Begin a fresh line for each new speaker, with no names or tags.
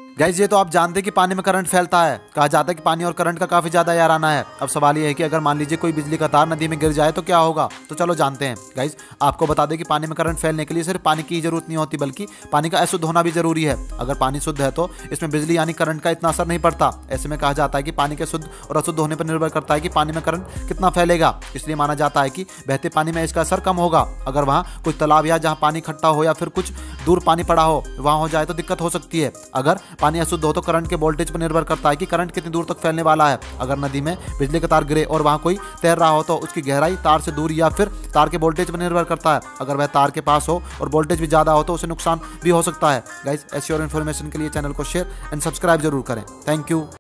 Guys ये तो आप जानते हैं कि पानी में करंट फैलता है। कहा जाता है कि पानी और करंट का काफी ज्यादा याराना है। अब सवाल ये है कि अगर मान लीजिए कोई बिजली का तार नदी में गिर जाए तो क्या होगा। तो चलो जानते हैं। गाइज आपको बता दें कि पानी में करंट फैलने के लिए सिर्फ पानी की जरूरत नहीं होती, बल्कि पानी का अशुद्ध होना भी जरूरी है। अगर पानी शुद्ध है तो इसमें बिजली यानी करंट का इतना असर नहीं पड़ता। ऐसे में कहा जाता है कि पानी के शुद्ध और अशुद्ध होने पर निर्भर करता है कि पानी में करंट कितना फैलेगा। इसलिए माना जाता है कि बहते पानी में इसका असर कम होगा। अगर वहाँ कुछ तालाब या जहाँ पानी इकट्ठा हो या फिर कुछ दूर पानी पड़ा हो वहाँ हो जाए तो दिक्कत हो सकती है। अगर पानी अशुद्ध हो तो करंट के वोल्टेज पर निर्भर करता है कि करंट कितनी दूर तक फैलने वाला है। अगर नदी में बिजली का तार गिरे और वहां कोई तैर रहा हो तो उसकी गहराई तार से दूर या फिर तार के वोल्टेज पर निर्भर करता है। अगर वह तार के पास हो और वोल्टेज भी ज्यादा हो तो उसे नुकसान भी हो सकता है। गाइस ऐसी और इन्फॉर्मेशन के लिए चैनल को शेयर एंड सब्सक्राइब जरूर करें। Thank you.